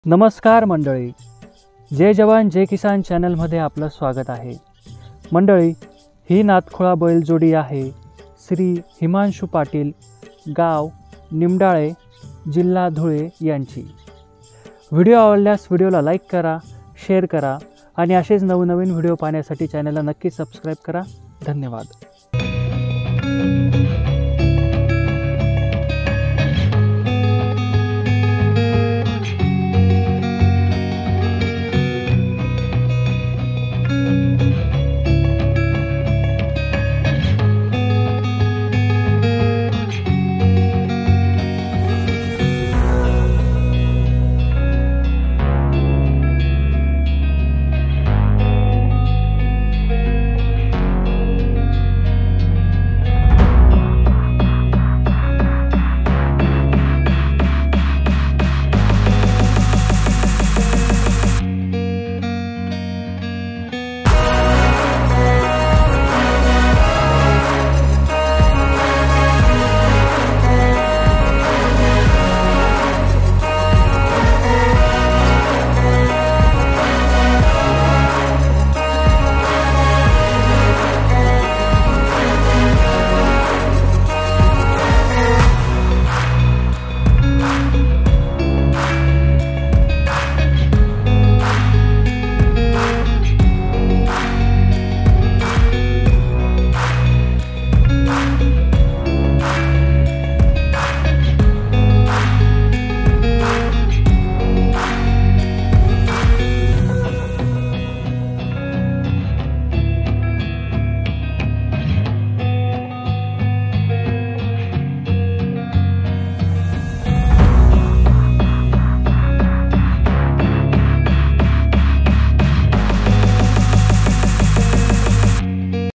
नमस्कार मंडळी, जय जवान जय किसान चॅनलमध्ये आपलं स्वागत आहे। मंडळी, ही नातखोळा बैलजोडी आहे श्री हिमांशु पाटील, गाव निमडाळे, जिल्हा धुळे यांची। व्हिडिओ आवडल्यास व्हिडिओला लाईक करा, शेअर करा आणि असेच नवनवीन व्हिडिओ पाहण्यासाठी चॅनलला नक्की सबस्क्राईब करा। धन्यवाद।